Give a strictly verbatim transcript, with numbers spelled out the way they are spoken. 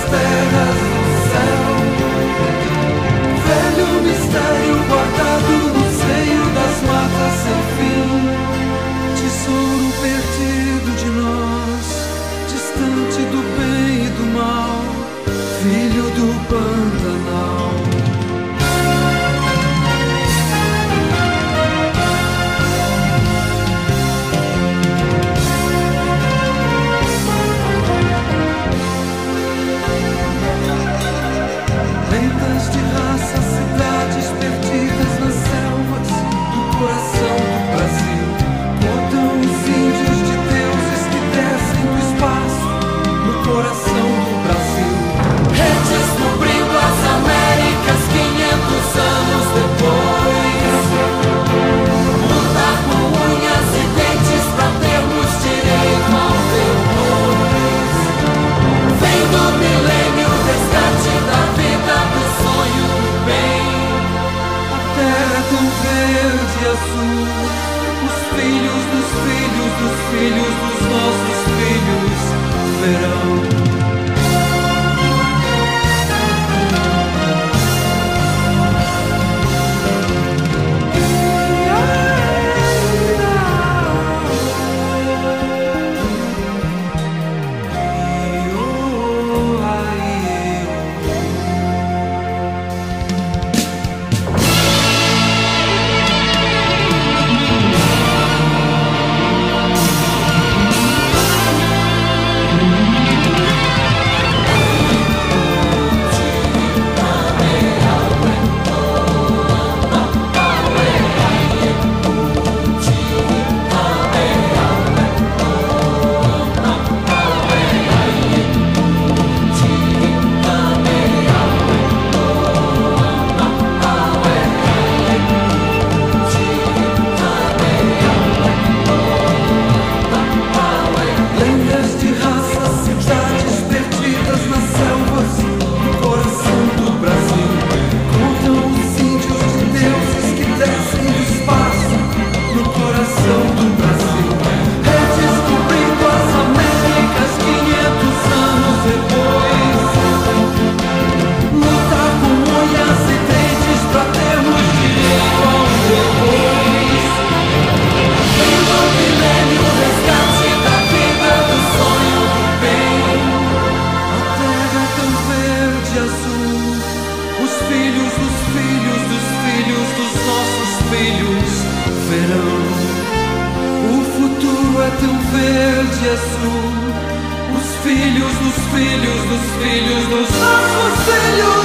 terras do céu. Velho mistério guardado no seio das matas sem fim, tesouro perdido de nós, distante do bem e do mal, filho do Pantanal. Lendas de raça, cidades perdidas nas selvas do coração do Brasil. Contam os índios de deuses que descem do espaço no coração do Brasil. Redes cobrindo as Américas quinhentos anos depois. Lutar com unhas e dentes pra termos direito ao depois. Vem do milênio, resgate da vida, do sonho do bem. A terra é tão verde e azul, os filhos dos filhos dos filhos dos nossos filhos verão. Verde e azul, os filhos dos filhos dos filhos dos nossos filhos.